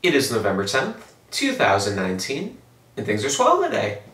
It is November 10th, 2019, and things are swell today.